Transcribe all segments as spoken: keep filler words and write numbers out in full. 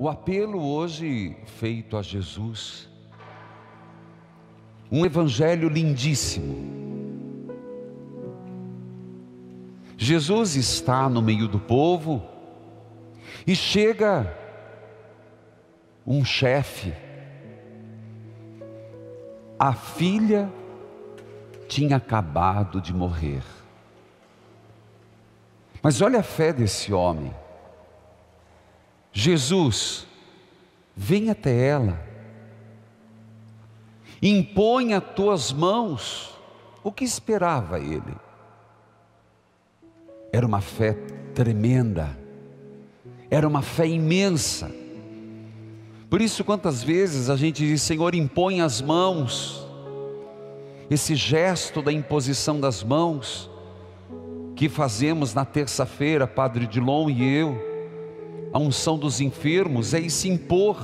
o apelo hoje feito a Jesus, um evangelho lindíssimo. Jesus está no meio do povo e chega um chefe. A filha tinha acabado de morrer. Mas olha a fé desse homem. Jesus vem até ela, impõe as tuas mãos. O que esperava ele? Era uma fé tremenda, era uma fé imensa. Por isso, quantas vezes a gente diz: Senhor, impõe as mãos. Esse gesto da imposição das mãos que fazemos na terça-feira, Padre Dilon e eu, a unção dos enfermos, é isso, impor,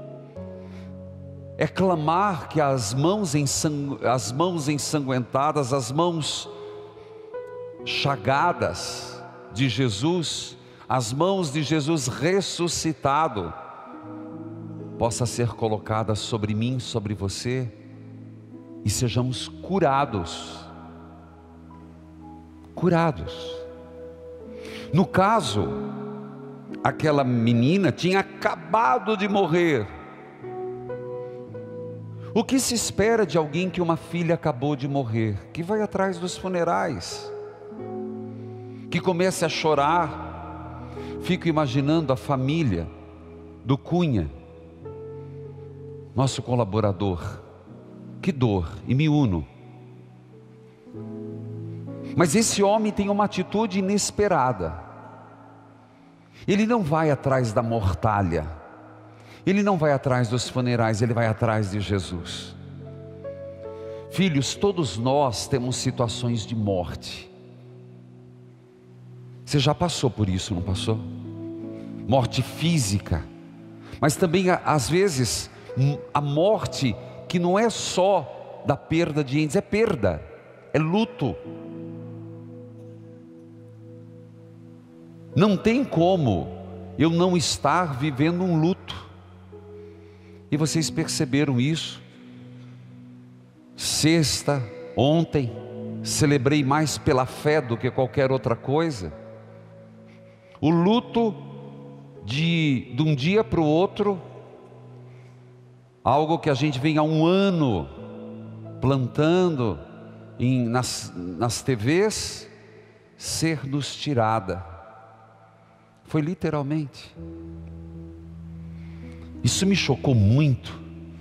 é clamar que as mãos, ensangu... as mãos ensanguentadas, as mãos chagadas de Jesus, as mãos de Jesus ressuscitado, possa ser colocada sobre mim, sobre você, e sejamos curados. Curados. No caso, aquela menina tinha acabado de morrer. O que se espera de alguém que uma filha acabou de morrer? Que vai atrás dos funerais, que comece a chorar. Fico imaginando a família do Cunha, nosso colaborador. Que dor, e me uno. Mas esse homem tem uma atitude inesperada. Ele não vai atrás da mortalha, ele não vai atrás dos funerais, ele vai atrás de Jesus. Filhos, todos nós temos situações de morte. Você já passou por isso, não passou? Morte física, mas também às vezes a morte que não é só da perda de entes, é perda, é luto. Não tem como eu não estar vivendo um luto. E vocês perceberam isso? Sexta, ontem, celebrei mais pela fé do que qualquer outra coisa. O luto de, de um dia para o outro, algo que a gente vem há um ano plantando em, nas, nas T Vs, ser nos tirada. Foi literalmente. Isso me chocou muito.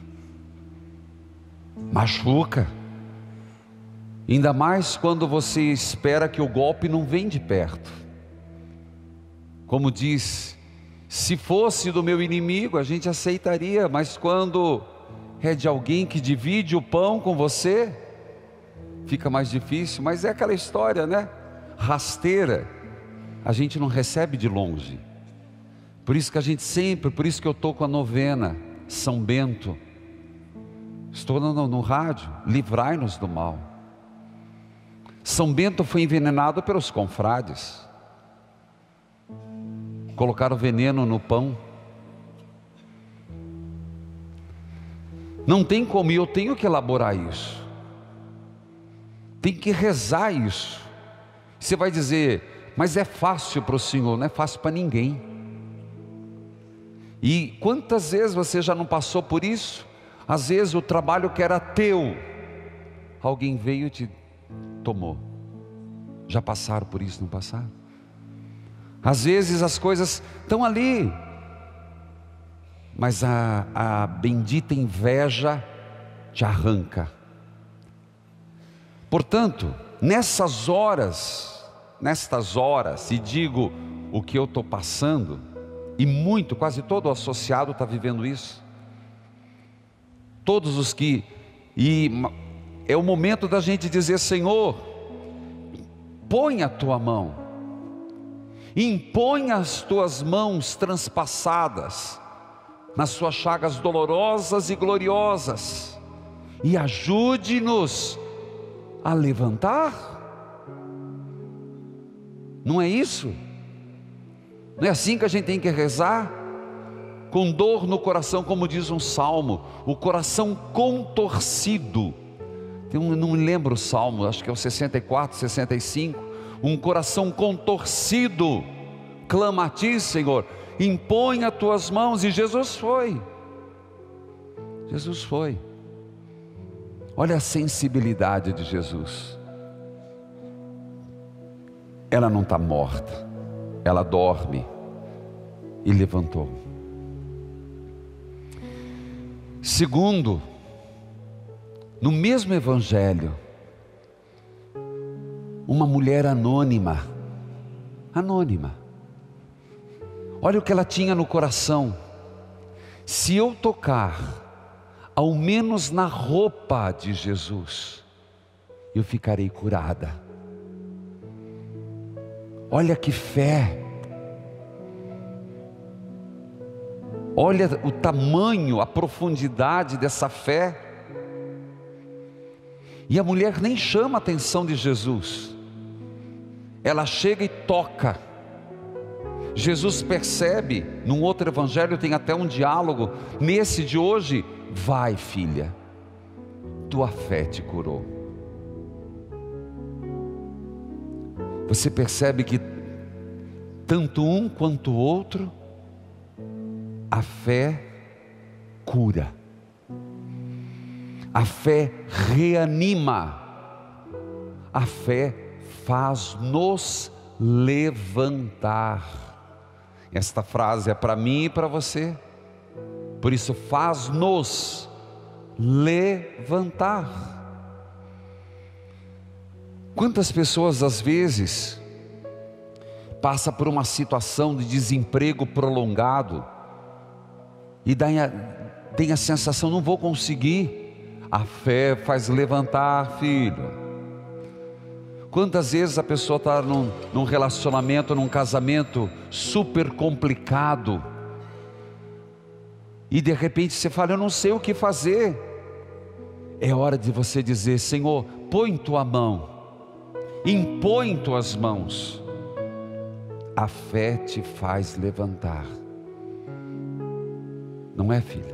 Machuca. Ainda mais quando você espera que o golpe não vem de perto. Como diz, se fosse do meu inimigo a gente aceitaria, mas quando é de alguém que divide o pão com você, fica mais difícil. Mas é aquela história, né? Rasteira a gente não recebe de longe. Por isso que a gente sempre, por isso que eu estou com a novena São Bento, estou no, no rádio, livrai-nos do mal. São Bento foi envenenado pelos confrades, colocaram veneno no pão. Não tem como, eu tenho que elaborar isso, tem que rezar isso. Você vai dizer, mas é fácil para o Senhor? Não é fácil para ninguém. E quantas vezes você já não passou por isso? Às vezes o trabalho que era teu, alguém veio e te tomou. Já passaram por isso, não passaram? Às vezes as coisas estão ali, mas a, a bendita inveja te arranca. Portanto, nessas horas, nestas horas, e digo o que eu estou passando, e muito, quase todo o associado está vivendo isso. Todos os que, e é o momento da gente dizer: Senhor, põe a tua mão, impõe as tuas mãos transpassadas nas suas chagas dolorosas e gloriosas, e ajude-nos a levantar. Não é isso? Não é assim que a gente tem que rezar? com dor no coração, como diz um salmo, o coração contorcido. Tem um, não me lembro o salmo, acho que é o sessenta e quatro, sessenta e cinco. Um coração contorcido clama a ti, Senhor, impõe as tuas mãos. E Jesus foi. Jesus foi. Olha a sensibilidade de Jesus. Ela não está morta, ela dorme, e levantou. Segundo, no mesmo evangelho, uma mulher anônima, anônima, olha o que ela tinha no coração: se eu tocar ao menos na roupa de Jesus, eu ficarei curada. Olha que fé, olha o tamanho, a profundidade dessa fé. E a mulher nem chama a atenção de Jesus, ela chega e toca. Jesus percebe, num outro evangelho tem até um diálogo, nesse de hoje: vai, filha, tua fé te curou. Você percebe que tanto um quanto o outro, a fé cura, a fé reanima, a fé faz-nos levantar. Esta frase é para mim e para você, por isso faz-nos levantar. Quantas pessoas às vezes passa por uma situação de desemprego prolongado e tem a, tem a sensação: não vou conseguir. A fé faz levantar, filho. Quantas vezes a pessoa está num, num relacionamento, num casamento super complicado, e de repente você fala: eu não sei o que fazer. É hora de você dizer: Senhor, põe tua mão, impõe tuas mãos. A fé te faz levantar. Não é, filha?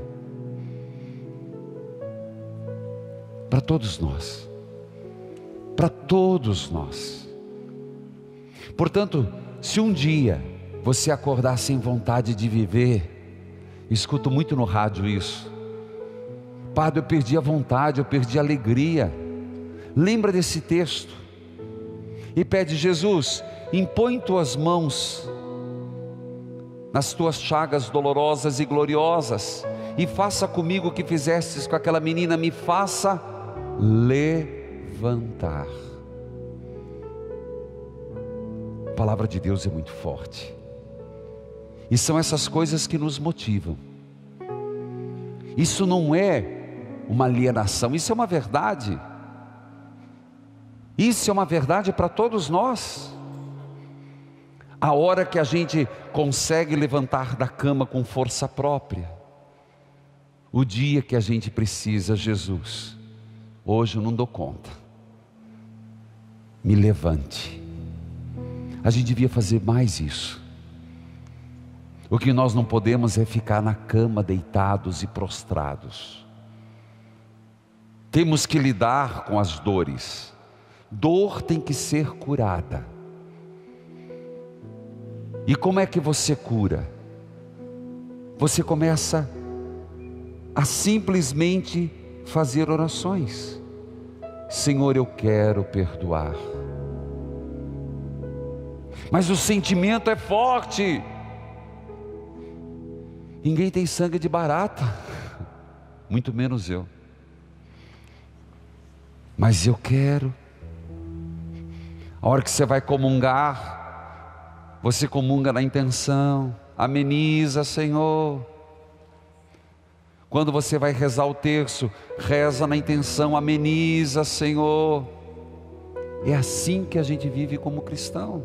Para todos nós, para todos nós. Portanto, se um dia você acordar sem vontade de viver, escuto muito no rádio isso: Padre, eu perdi a vontade, eu perdi a alegria. Lembra desse texto e pede: Jesus, impõe tuas mãos nas tuas chagas dolorosas e gloriosas, e faça comigo o que fizestes com aquela menina, me faça levantar. A palavra de Deus é muito forte, e são essas coisas que nos motivam. Isso não é uma alienação, isso é uma verdade. Isso é uma verdade para todos nós. A hora que a gente consegue levantar da cama com força própria, o dia que a gente precisa: Jesus, hoje eu não dou conta, me levante. A gente devia fazer mais isso. O que nós não podemos é ficar na cama deitados e prostrados. Temos que lidar com as dores. Dor tem que ser curada. E como é que você cura? Você começa a simplesmente fazer orações. Senhor, eu quero perdoar. Mas o sentimento é forte. Ninguém tem sangue de barata, muito menos eu. Mas eu quero. A hora que você vai comungar, você comunga na intenção: ameniza, Senhor. Quando você vai rezar o terço, reza na intenção: ameniza, Senhor. É assim que a gente vive como cristão.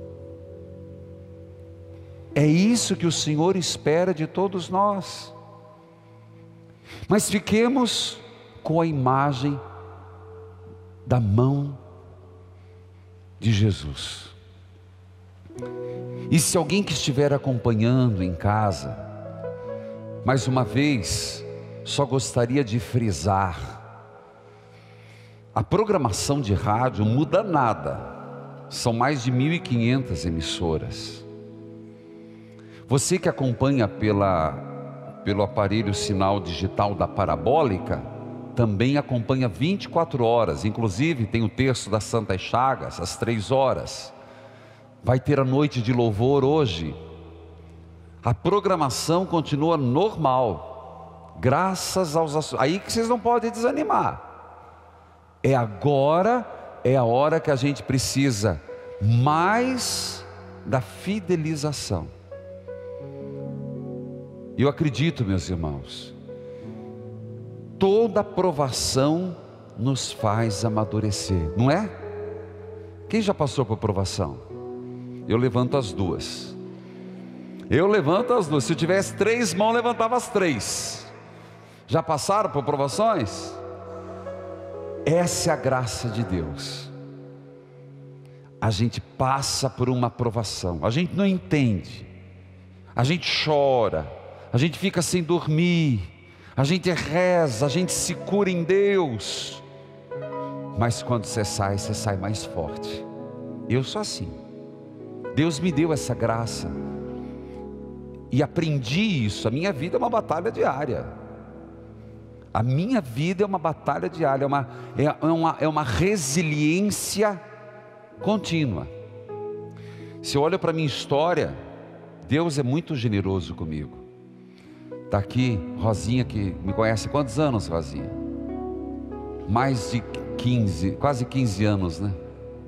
É isso que o Senhor espera de todos nós. Mas fiquemos com a imagem da mão de Jesus. E se alguém que estiver acompanhando em casa Mais uma vez, só gostaria de frisar: a programação de rádio não muda nada, são mais de mil e quinhentas emissoras. Você que acompanha pela, pelo aparelho sinal digital da Parabólica, também acompanha vinte e quatro horas, inclusive tem o terço das Santas Chagas, às três horas. Vai ter a noite de louvor hoje. A programação continua normal, graças aos... Aí que vocês não podem desanimar. É agora, é a hora que a gente precisa mais da fidelização. Eu acredito, meus irmãos, toda provação nos faz amadurecer, não é? Quem já passou por provação? Eu levanto as duas. Eu levanto as duas. Se eu tivesse três mãos, levantava as três. Já passaram por provações? Essa é a graça de Deus. A gente passa por uma provação, a gente não entende, a gente chora, a gente fica sem dormir, a gente reza, a gente se cura em Deus, mas quando você sai, você sai mais forte. Eu sou assim. Deus me deu essa graça e aprendi isso. A minha vida é uma batalha diária. A minha vida é uma batalha diária, é uma, é uma, é uma resiliência contínua. Se eu olho para a minha história, Deus é muito generoso comigo. Está aqui Rosinha, que me conhece há quantos anos, Rosinha? Mais de quinze, quase quinze anos, né?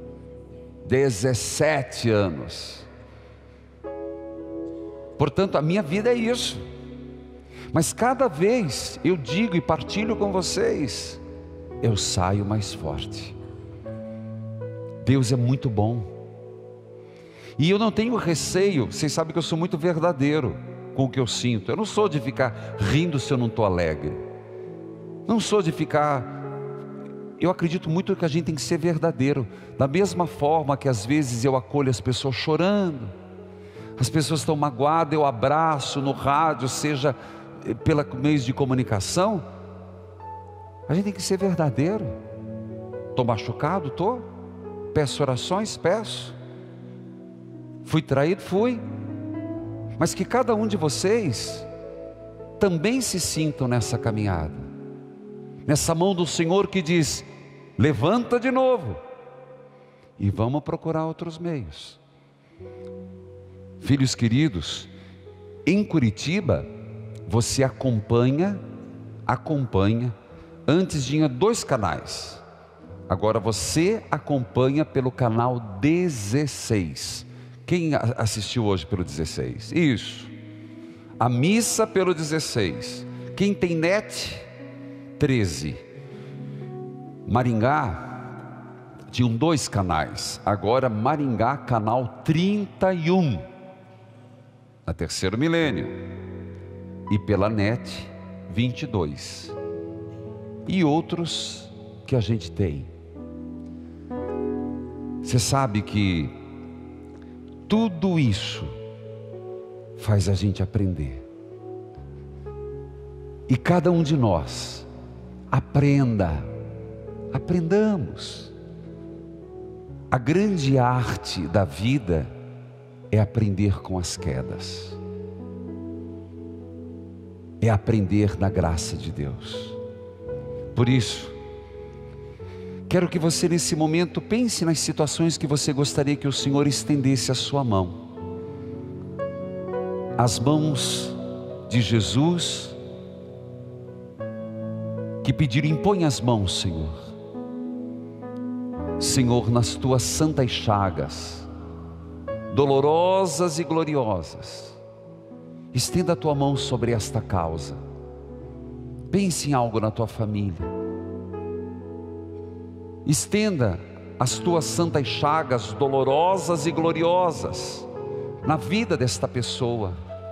dezessete anos. Portanto, a minha vida é isso. Mas cada vez eu digo e partilho com vocês, eu saio mais forte. Deus é muito bom. E eu não tenho receio, vocês sabem que eu sou muito verdadeiro com o que eu sinto. Eu não sou de ficar rindo se eu não estou alegre. Não sou de ficar... Eu acredito muito que a gente tem que ser verdadeiro. Da mesma forma que às vezes eu acolho as pessoas chorando, as pessoas estão magoadas, eu abraço no rádio, seja pela meios de comunicação. A gente tem que ser verdadeiro. Estou machucado? Estou. Peço orações? Peço. Fui traído? Fui. Mas que cada um de vocês também se sintam nessa caminhada, nessa mão do Senhor que diz: levanta de novo e vamos procurar outros meios. Filhos queridos, em Curitiba você acompanha, acompanha, antes tinha dois canais, agora você acompanha pelo canal dezesseis. Quem assistiu hoje pelo dezesseis? Isso, a missa pelo dezesseis. Quem tem net? treze. Maringá tinham dois canais, agora Maringá canal trinta e um, na Terceiro Milênio, e pela net vinte e dois, e outros que a gente tem. Você sabe que tudo isso faz a gente aprender, e cada um de nós aprenda, aprendamos. A grande arte da vida é aprender com as quedas, é aprender na graça de Deus. Por isso, quero que você nesse momento pense nas situações que você gostaria que o Senhor estendesse a sua mão. As mãos de Jesus, que pediram: impõe as mãos, Senhor. Senhor, nas tuas santas chagas, dolorosas e gloriosas, estenda a tua mão sobre esta causa. Pense em algo na tua família. Estenda as tuas santas chagas dolorosas e gloriosas na vida desta pessoa,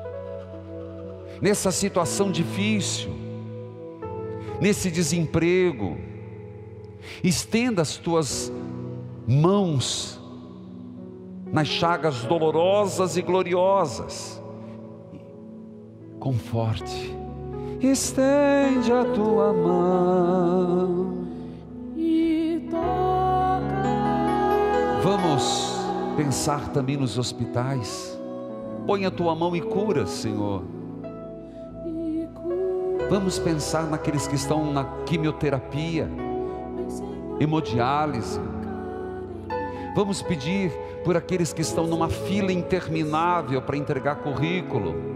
nessa situação difícil, nesse desemprego. Estenda as tuas mãos nas chagas dolorosas e gloriosas. conforte. Estende a tua mão e toca. Vamos pensar também nos hospitais. Põe a tua mão e cura, Senhor. E cura. Vamos pensar naqueles que estão na quimioterapia, hemodiálise. Vamos pedir por aqueles que estão numa fila interminável para entregar currículo.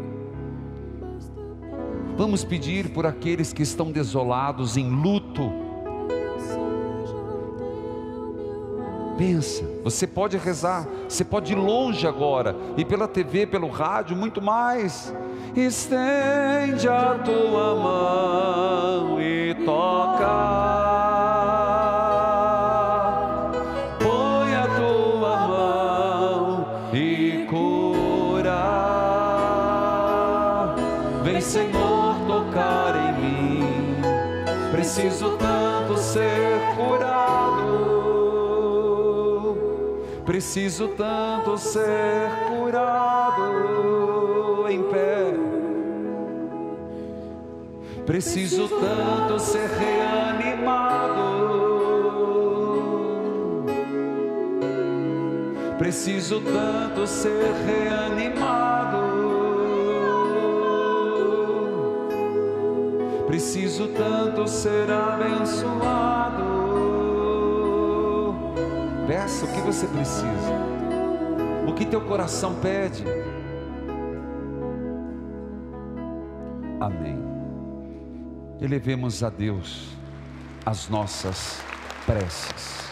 Vamos pedir por aqueles que estão desolados, em luto. Pensa, você pode rezar, você pode ir longe agora, e pela T V, pelo rádio, muito mais. Estende a tua mão e toca. Põe a tua mão e cura. Vem, Senhor, tocar em mim. Preciso tanto ser curado. Preciso tanto ser curado. Em pé. Preciso tanto ser reanimado. Preciso tanto ser reanimado. Preciso tanto ser abençoado. Peça o que você precisa, o que teu coração pede. Amém. Elevemos a Deus as nossas preces.